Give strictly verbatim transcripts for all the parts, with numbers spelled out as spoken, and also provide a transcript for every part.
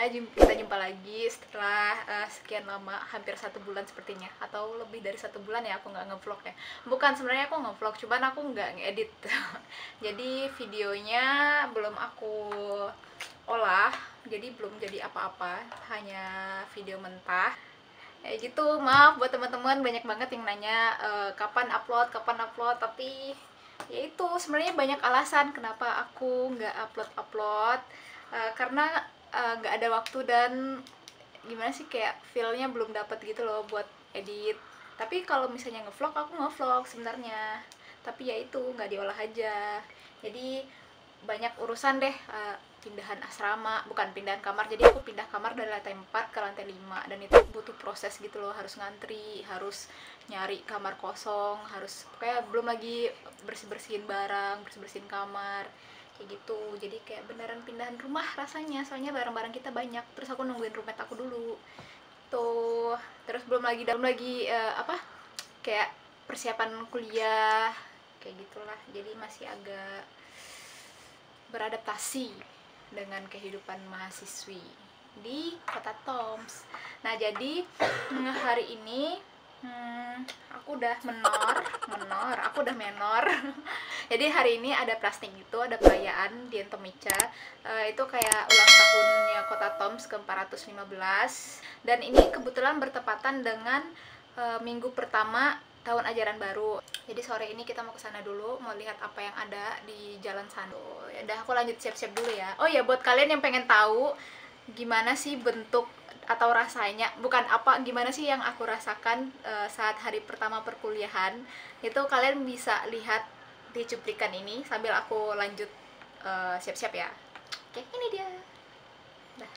Ya, kita jumpa lagi setelah uh, sekian lama, hampir satu bulan sepertinya, atau lebih dari satu bulan ya aku nggak ngevlog ya. Bukan, sebenarnya aku ngevlog, cuman aku nggak ngedit. Jadi videonya belum aku olah, jadi belum jadi apa-apa, hanya video mentah. Ya gitu, maaf buat teman-teman, banyak banget yang nanya uh, kapan upload, kapan upload, tapi ya itu sebenarnya banyak alasan kenapa aku nggak upload-upload. Uh, karena nggak uh, ada waktu dan gimana sih, kayak feel-nya belum dapat gitu loh buat edit. Tapi kalau misalnya ngevlog, aku ngevlog sebenarnya, tapi ya itu nggak diolah aja. Jadi banyak urusan deh, uh, pindahan asrama, bukan pindahan kamar. Jadi aku pindah kamar dari lantai empat ke lantai lima, dan itu butuh proses gitu loh, harus ngantri, harus nyari kamar kosong, harus kayak belum lagi bersih-bersihin barang, bersih-bersihin kamar kayak gitu. Jadi kayak beneran pindahan rumah rasanya, soalnya barang-barang kita banyak. Terus aku nungguin roommate aku dulu tuh, terus belum lagi belum lagi uh, apa kayak persiapan kuliah kayak gitulah. Jadi masih agak beradaptasi dengan kehidupan mahasiswi di Kota Toms. Nah, jadi hari ini Hmm, aku udah menor, menor, aku udah menor. Jadi hari ini ada plastik gitu, ada perayaan di Entomica. uh, Itu kayak ulang tahunnya Kota Toms ke empat ratus lima belas. Dan ini kebetulan bertepatan dengan uh, minggu pertama tahun ajaran baru. Jadi sore ini kita mau ke sana dulu, mau lihat apa yang ada di jalan sana. Ya udah, aku lanjut siap-siap dulu ya. Oh ya, buat kalian yang pengen tahu gimana sih bentuk atau rasanya, bukan apa, gimana sih yang aku rasakan uh, saat hari pertama perkuliahan, itu kalian bisa lihat di cuplikan ini sambil aku lanjut siap-siap uh, ya. Oke, ini dia. Dah.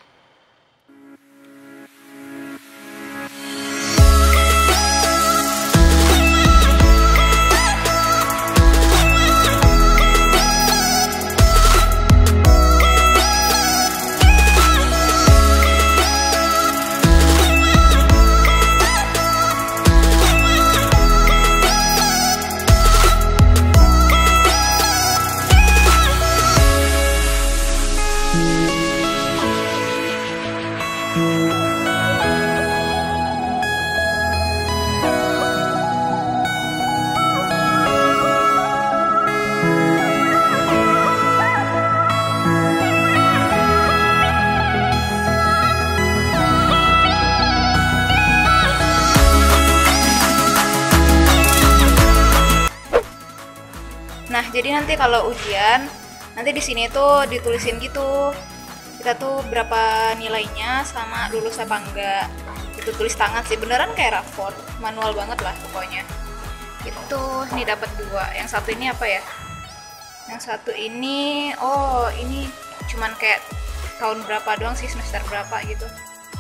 Nah, jadi nanti kalau ujian, nanti di sini tuh ditulisin gitu, kita tuh berapa nilainya sama lulus apa enggak. Itu tulis tangan sih, beneran kayak rapor, manual banget lah pokoknya. Itu nih dapat dua. Yang satu ini apa ya? Yang satu ini, oh ini cuman kayak tahun berapa doang sih, semester berapa gitu.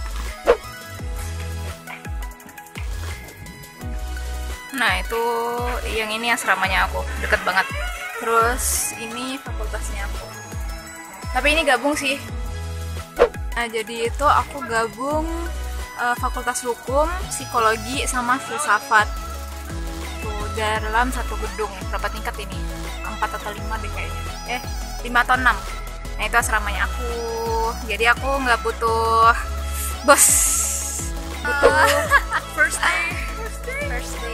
Nah, itu yang ini asramanya aku, deket banget. Terus ini fakultasnya aku. Tapi ini gabung sih. Nah, jadi itu aku gabung uh, fakultas hukum, psikologi, sama filsafat. Tuh, dalam satu gedung. Berapa tingkat ini? Empat atau lima deh kayaknya. Eh, lima atau enam. Nah, itu asramanya aku. Jadi aku nggak butuh bos. Butuh uh, first day. First day. First day.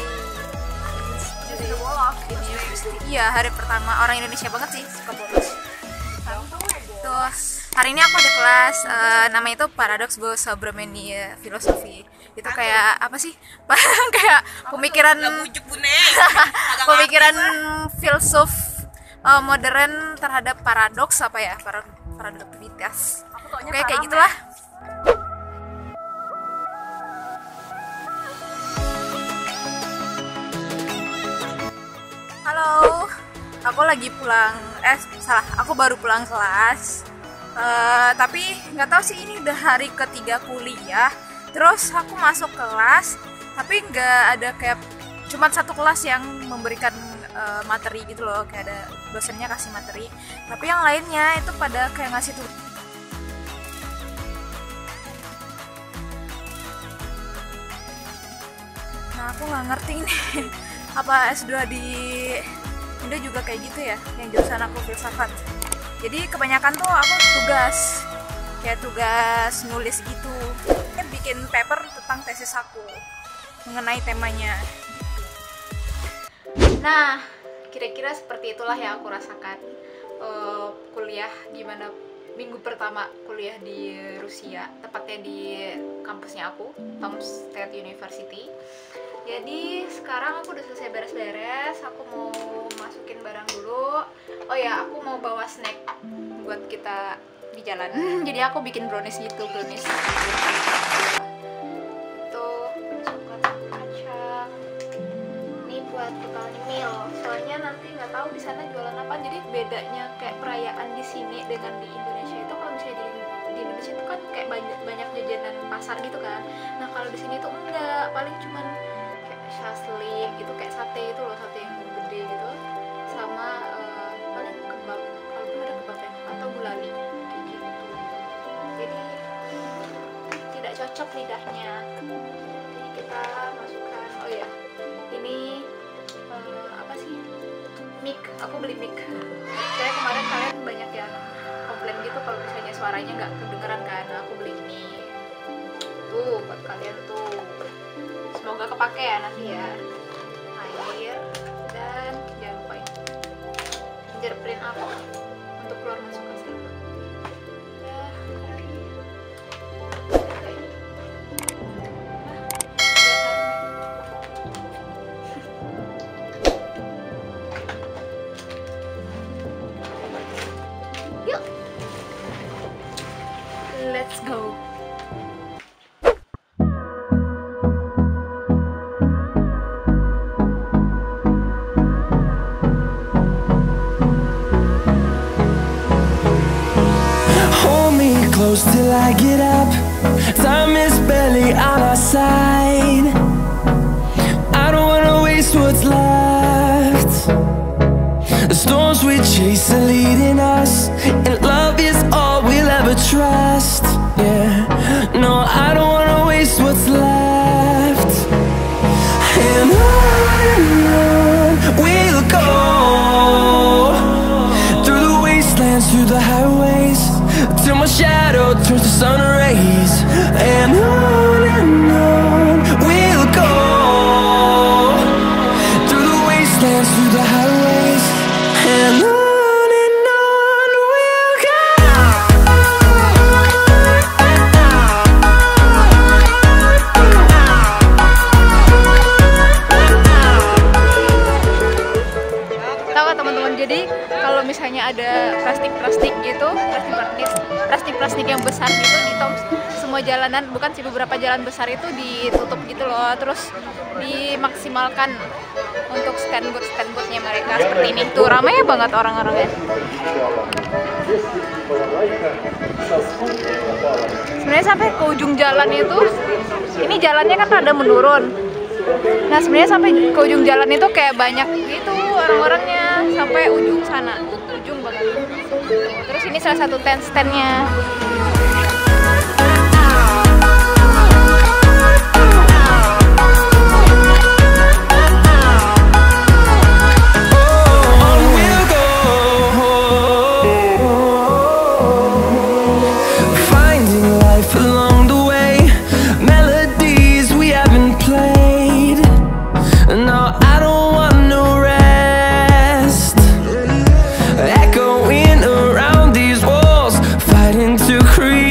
Iya, hari pertama. Orang Indonesia banget sih, suka bolos. Terus hari ini aku ada kelas, uh, namanya itu Paradoks Современной Filosofi. Itu kayak apa sih? Kayak pemikiran pemikiran filsuf uh, modern terhadap paradoks apa ya? Paradoktivitas. Kayak kayak gitulah. Halo, aku lagi pulang, eh salah, aku baru pulang kelas. Uh, tapi nggak tahu sih, ini udah hari ketiga kuliah. Terus aku masuk kelas, tapi nggak ada kayak cuma satu kelas yang memberikan uh, materi gitu loh, kayak ada dosennya kasih materi. Tapi yang lainnya itu pada kayak ngasih tuh. Nah, aku nggak ngerti ini. Apa S dua di Indo juga kayak gitu ya, yang jurusan aku filsafat. Jadi kebanyakan tuh aku tugas kayak tugas nulis gitu, eh, bikin paper tentang tesis aku mengenai temanya. Nah, kira-kira seperti itulah yang aku rasakan uh, kuliah gimana minggu pertama kuliah di Rusia, tepatnya di kampusnya aku, Tom State University. Jadi sekarang aku udah selesai beres-beres, aku mau masukin barang dulu. Oh ya, aku mau bawa snack buat kita di jalan. Jadi aku bikin brownies gitu, brownies. Tuh, coklat sama kacang. Ini buat bekal nyemil. Soalnya nanti nggak tahu di sana jualan apa. Jadi bedanya kayak perayaan di sini dengan di Indonesia itu, kalau misalnya di, di Indonesia itu kan kayak banyak banyak jajanan pasar gitu kan. Nah kalau di sini tuh enggak, paling cuman shaslik gitu, kayak sate itu loh, sate yang gede gitu, sama uh, paling kebab, kalau belum ada kebab ya, atau gulali kayak gitu. Jadi tidak cocok lidahnya. Jadi kita masukkan, oh ya ini uh, apa sih, mic, aku beli mic. Saya kemarin kalian banyak yang komplain gitu kalau misalnya suaranya nggak kedengeran kan, nah, aku beli ini tuh buat kalian tuh. Semoga kepake ya nanti ya. Air dan jangan lupa ini fingerprint aku untuk keluar masuk asrama. Ya, dari yuk, let's go. Close till I get up. Time is barely on our side. I don't wanna waste what's left. The storms we chase are leading us, and love is all we'll ever trust. Yeah, no, I don't wanna waste what's left. And on and on we'll go, through the wastelands, through the highways, till my shadow turns to sun rays. And on and on we'll go, through the wastelands, through the highways. And on and on we'll go. Tahu teman-teman, jadi kalau misalnya ada plastik-plastik gitu, plastik-plastik plastik-plastik yang besar gitu di Toms, semua jalanan, bukan sih, beberapa jalan besar itu ditutup gitu loh, terus dimaksimalkan untuk stand booth stand boothnya mereka seperti ini. Tuh ramai banget orang-orangnya. Sebenarnya sampai ke ujung jalan itu, ini jalannya kan rada menurun. Nah sebenarnya sampai ke ujung jalan itu kayak banyak gitu orang-orangnya, sampai ujung sana, ujung banget. Terus ini salah satu tent standnya. Echoing around these walls, fighting to create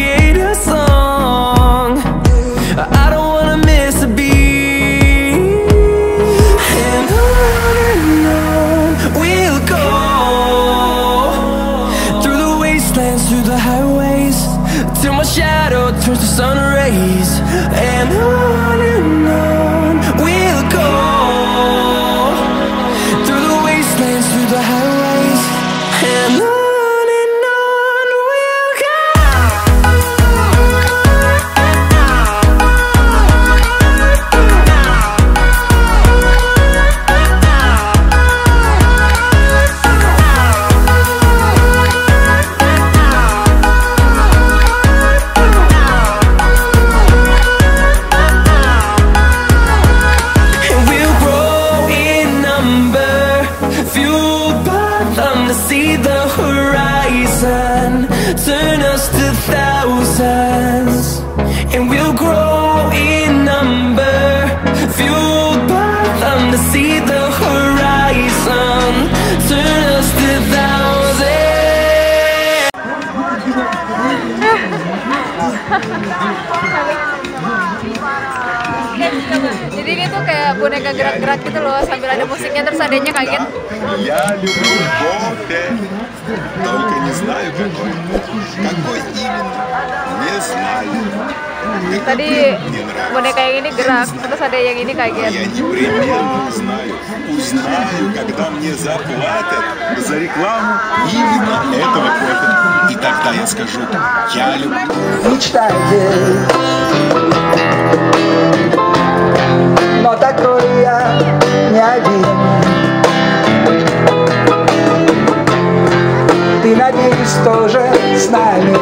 Jadi ini tuh kayak boneka gerak-gerak gitu loh, sambil ada musiknya terus adanya kaget. Я люблю кофе, только не знаю какой. Какой именно, не знаю. Tadi boneka yang ini gerak, terus ada yang ini kaget. Я непременно узнаю, узнаю, когда мне заплатят за рекламу именно этого кофе. И тогда я скажу, я люблю. Мечтайте, но такой я не один. Ты, надеюсь, тоже с нами.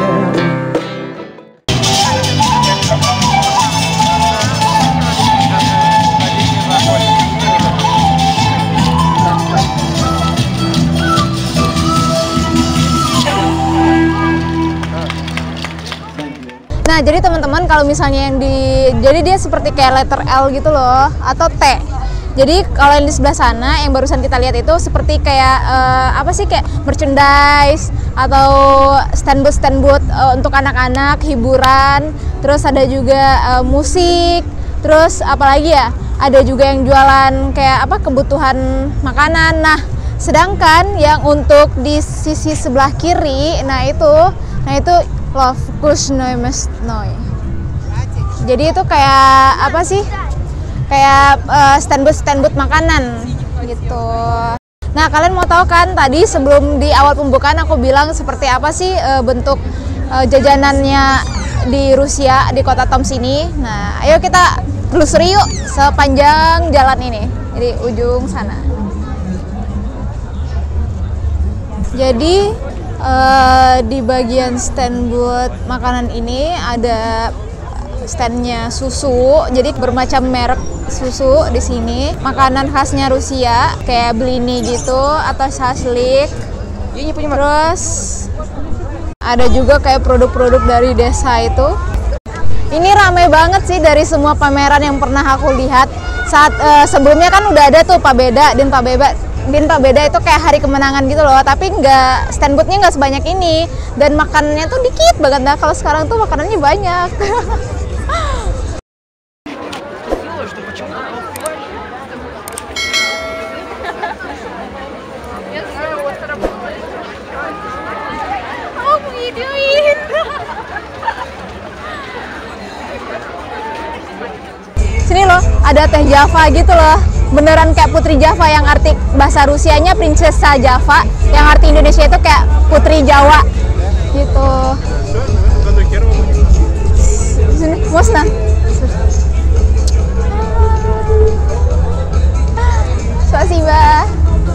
Nah, jadi teman-teman kalau misalnya yang di, jadi dia seperti kayak letter L gitu loh, atau T. Jadi kalau yang di sebelah sana yang barusan kita lihat itu seperti kayak uh, apa sih, kayak merchandise atau stand booth stand booth uh, untuk anak-anak, hiburan. Terus ada juga uh, musik. Terus apalagi ya? Ada juga yang jualan kayak apa, kebutuhan makanan. Nah, sedangkan yang untuk di sisi sebelah kiri, nah itu, nah itu Love Kusnoy Mesnoy. Jadi itu kayak apa sih? Kayak uh, stand booth stand booth makanan gitu. Nah, kalian mau tahu kan tadi sebelum di awal pembukaan aku bilang seperti apa sih uh, bentuk uh, jajanannya di Rusia, di kota Tomsk ini. Nah, ayo kita telusuri yuk sepanjang jalan ini. Jadi ujung sana. Jadi Uh, di bagian stand buat makanan ini ada standnya susu, jadi bermacam merek susu di sini. Makanan khasnya Rusia kayak blini gitu atau shashlik. Terus ada juga kayak produk-produk dari desa itu. Ini ramai banget sih dari semua pameran yang pernah aku lihat. Saat uh, sebelumnya kan udah ada tuh Pabeda dan Pabeda. Din Pabeda itu kayak hari kemenangan gitu loh, tapi nggak, stand booth-nya nggak sebanyak ini dan makanannya tuh dikit banget. Nah, kalau sekarang tuh makanannya banyak. Sini loh, ada teh Java gitu loh. Beneran kayak Putri Java, yang arti bahasa Rusianya Princesa Java, yang arti Indonesia itu kayak Putri Jawa gitu. Sini, Mosna. Spasiba.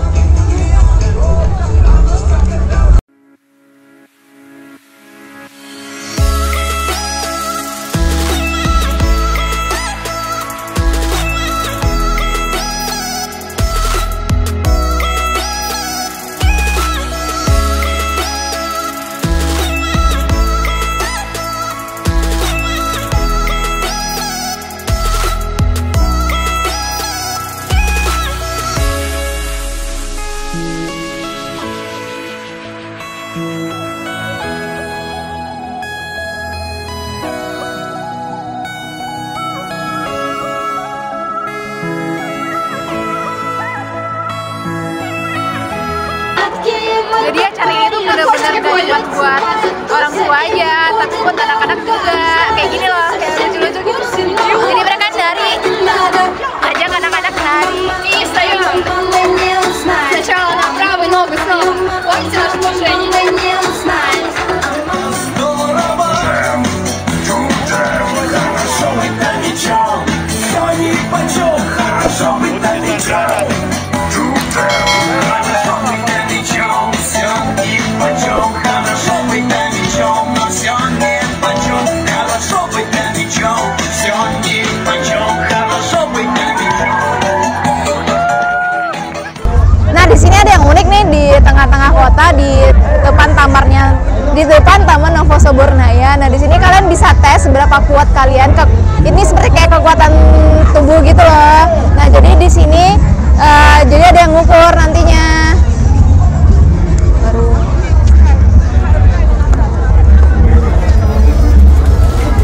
Jadi acara ini tuh benar-benar gak cuma buat orang tua aja, tapi buat anak-anak juga. Kayak gini loh, kayak lucu-lucu gitu. Jadi mereka dari ajak anak-anak nari. Nih, saya сначала на правый ногу снова. Помните наше движение? Tengah-tengah kota, di depan tamarnya, di depan Taman Novosoburnaya. Nah, di sini kalian bisa tes seberapa kuat kalian. Ke, ini seperti kayak kekuatan tubuh gitu loh. Nah, jadi di sini uh, jadi ada yang ngukur nantinya. Baru.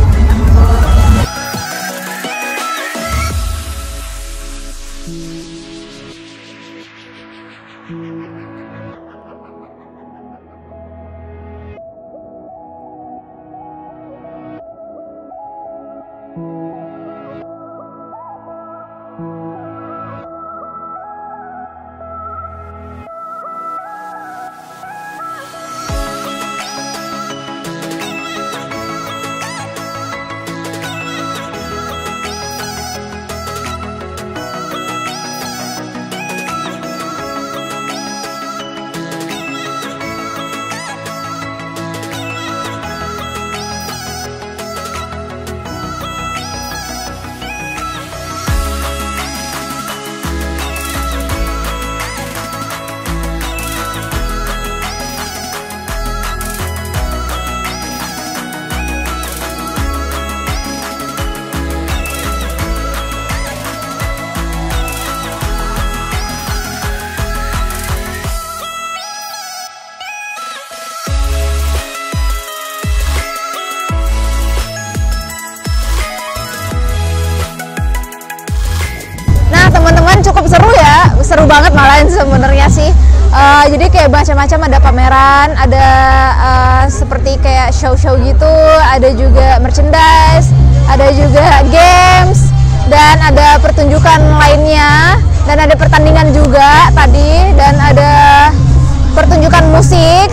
Cukup seru ya, seru banget malahan sebenarnya sih. Uh, jadi kayak macam-macam, ada pameran, ada uh, seperti kayak show-show gitu, ada juga merchandise, ada juga games, dan ada pertunjukan lainnya, dan ada pertandingan juga tadi, dan ada pertunjukan musik,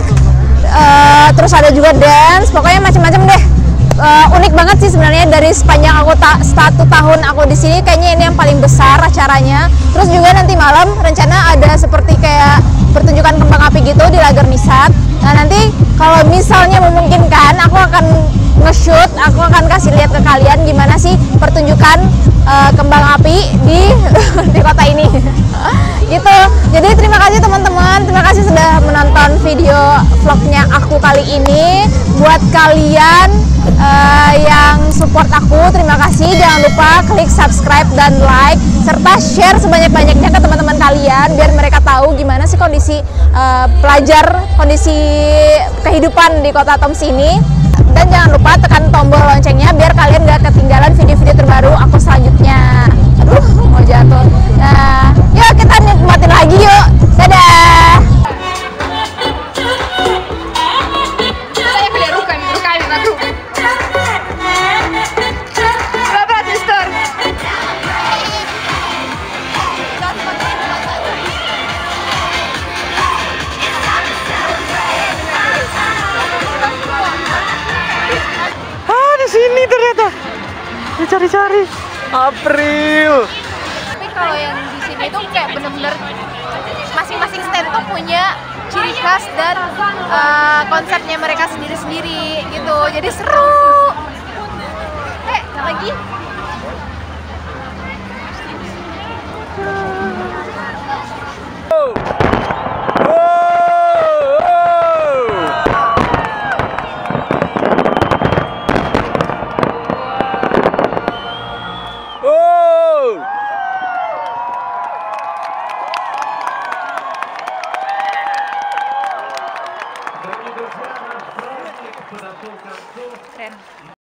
uh, terus ada juga dance, pokoknya macam-macam deh. Uh, unik banget sih sebenarnya dari sepanjang aku ta satu tahun aku di sini, kayaknya ini yang paling besar acaranya. Terus juga nanti malam rencana ada seperti kayak pertunjukan kembang api gitu di Lagar Misat. Nah nanti kalau misalnya memungkinkan aku akan nge-shoot, aku akan kasih lihat ke kalian gimana sih pertunjukan uh, kembang api di di kota ini. Gitu. Jadi terima kasih teman-teman, terima kasih sudah menonton video vlognya aku kali ini. Buat kalian uh, yang support aku, terima kasih. Jangan lupa klik subscribe dan like, serta share sebanyak-banyaknya ke teman-teman kalian biar mereka tahu gimana sih kondisi uh, pelajar, kondisi kehidupan di Kota Toms ini. Dan jangan lupa tekan tombol loncengnya biar kalian gak ketinggalan video-video terbaru aku selanjutnya. Aduh, mau jatuh. Nah, yuk kita nikmatin lagi yuk. Dadah. Saya beli rukun, rukun, rukun. Berapa sister? Ah, di sini ternyata. Dicari-cari. April. Tapi kalau yang di sini tuh kayak bener-bener masing-masing stand tuh punya ciri khas dan uh, konsepnya mereka sendiri-sendiri gitu. Jadi seru. Eh, lagi. Keren.